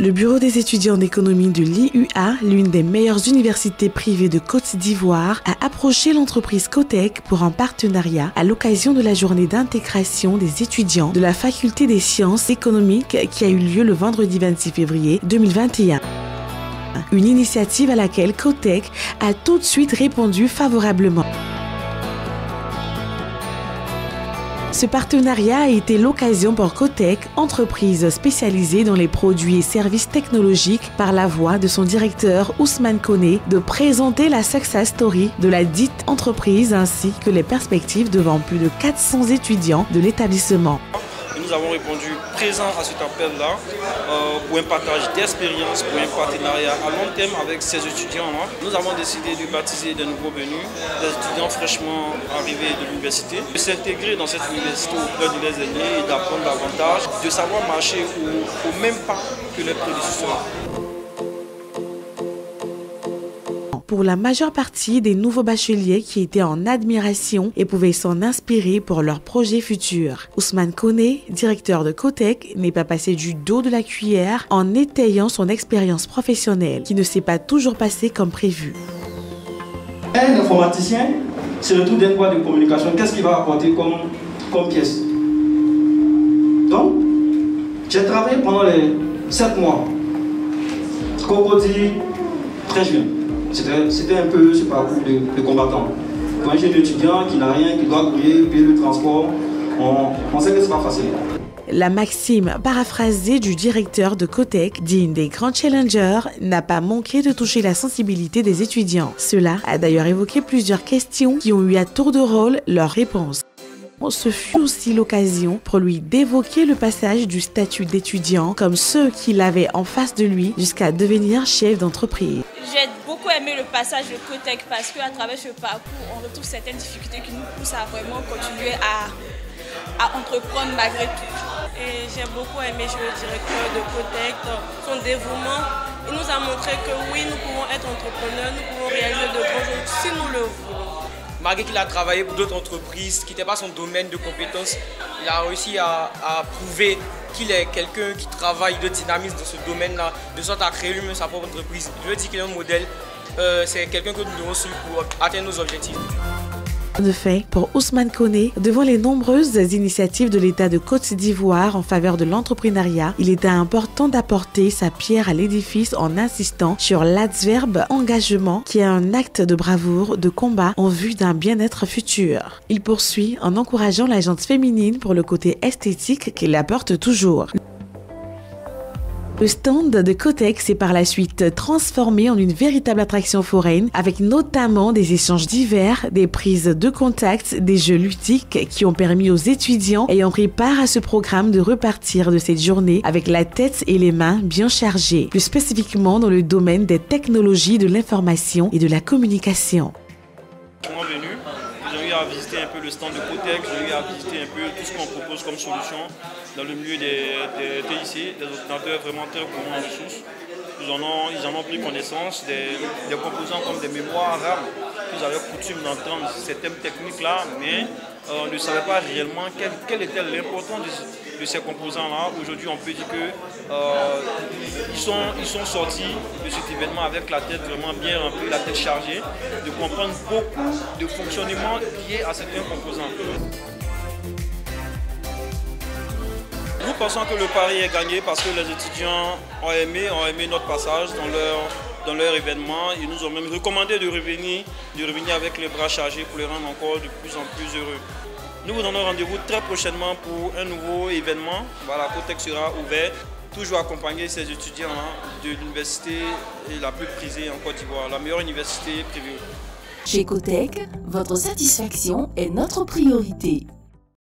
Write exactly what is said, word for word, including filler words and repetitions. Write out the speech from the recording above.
Le bureau des étudiants d'économie de l'I U A, l'une des meilleures universités privées de Côte d'Ivoire, a approché l'entreprise Cotec pour un partenariat à l'occasion de la journée d'intégration des étudiants de la faculté des sciences économiques qui a eu lieu le vendredi vingt-six février deux mille vingt et un. Une initiative à laquelle Cotec a tout de suite répondu favorablement. Ce partenariat a été l'occasion pour Cotec, entreprise spécialisée dans les produits et services technologiques, par la voix de son directeur Ousmane Koné, de présenter la success story de la dite entreprise ainsi que les perspectives devant plus de quatre cents étudiants de l'établissement. Nous avons répondu présent à cet appel-là euh, pour un partage d'expérience, pour un partenariat à long terme avec ces étudiants-là. Nous avons décidé de baptiser des nouveaux venus, des étudiants fraîchement arrivés de l'université, de s'intégrer dans cette université auprès de leurs aînés et d'apprendre davantage, de savoir marcher au, au même pas que les prédécesseurs. Pour la majeure partie des nouveaux bacheliers qui étaient en admiration et pouvaient s'en inspirer pour leurs projets futurs. Ousmane Koné, directeur de Cotec, n'est pas passé du dos de la cuillère en étayant son expérience professionnelle qui ne s'est pas toujours passée comme prévu. Un informaticien se retrouve d'un point de communication, qu'est-ce qu'il va apporter comme, comme pièce? Donc, j'ai travaillé pendant les sept mois. Cocody, très jeune. C'était un peu ce parcours de, de combattant. Pour un jeune étudiant qui n'a rien, qui doit courir, payer le transport, on, on sait que ce n'est pas facile. La maxime paraphrasée du directeur de Cotec, digne des grands challengers, n'a pas manqué de toucher la sensibilité des étudiants. Cela a d'ailleurs évoqué plusieurs questions qui ont eu à tour de rôle leurs réponses. Ce fut aussi l'occasion pour lui d'évoquer le passage du statut d'étudiant comme ceux qui l'avaient en face de lui jusqu'à devenir chef d'entreprise. J'ai beaucoup aimé le passage de Cotec parce qu'à travers ce parcours, on retrouve certaines difficultés qui nous poussent à vraiment continuer à, à entreprendre malgré tout. Et j'ai beaucoup aimé le directeur de Cotec, son dévouement. Il nous a montré que oui, nous pouvons être entrepreneurs, nous pouvons réaliser de grands choses si nous le voulons. Malgré qu'il a travaillé pour d'autres entreprises qui n'étaient pas son domaine de compétences, il a réussi à, à prouver qu'il est quelqu'un qui travaille de dynamisme dans ce domaine-là, de sorte à créer lui-même sa propre entreprise. Je veux dire qu'il est un modèle, euh, c'est quelqu'un que nous devons suivre pour atteindre nos objectifs. De fait, pour Ousmane Koné, devant les nombreuses initiatives de l'État de Côte d'Ivoire en faveur de l'entrepreneuriat, il était important d'apporter sa pierre à l'édifice en insistant sur l'adverbe engagement qui est un acte de bravoure, de combat en vue d'un bien-être futur. Il poursuit en encourageant la gente féminine pour le côté esthétique qu'il apporte toujours. Le stand de Cotec s'est par la suite transformé en une véritable attraction foraine avec notamment des échanges divers, des prises de contact, des jeux ludiques qui ont permis aux étudiants ayant pris part à ce programme de repartir de cette journée avec la tête et les mains bien chargées, plus spécifiquement dans le domaine des technologies de l'information et de la communication. J'ai eu à visiter un peu le stand de Cotec, j'ai eu à visiter un peu tout ce qu'on propose comme solution dans le milieu des, des T I C, des ordinateurs vraiment très gourmands en ressources. Ils en ont, ils en ont pris connaissance des, des composants comme des mémoires RAM qu'ils avaient coutume d'entendre ces thèmes techniques-là, mais euh, on ne savait pas réellement quel, quel était l'importance de, de ces composants-là. Aujourd'hui, on peut dire qu'ils euh, sont, ils sont sortis de cet événement avec la tête vraiment bien remplie, la tête chargée, de comprendre beaucoup de fonctionnements liés à certains composants. Nous pensons que le pari est gagné parce que les étudiants ont aimé, ont aimé notre passage dans leur, dans leur événement. Ils nous ont même recommandé de revenir, de revenir avec les bras chargés pour les rendre encore de plus en plus heureux. Nous vous donnons rendez-vous très prochainement pour un nouveau événement. Voilà, Cotec sera ouvert, toujours accompagner ces étudiants de l'université la plus prisée en Côte d'Ivoire, la meilleure université privée. Chez Cotec, votre satisfaction est notre priorité.